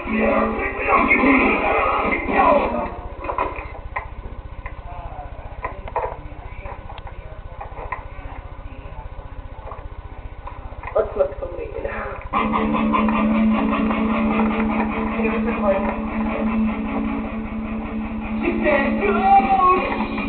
Let's look for me now. She said, "Go!"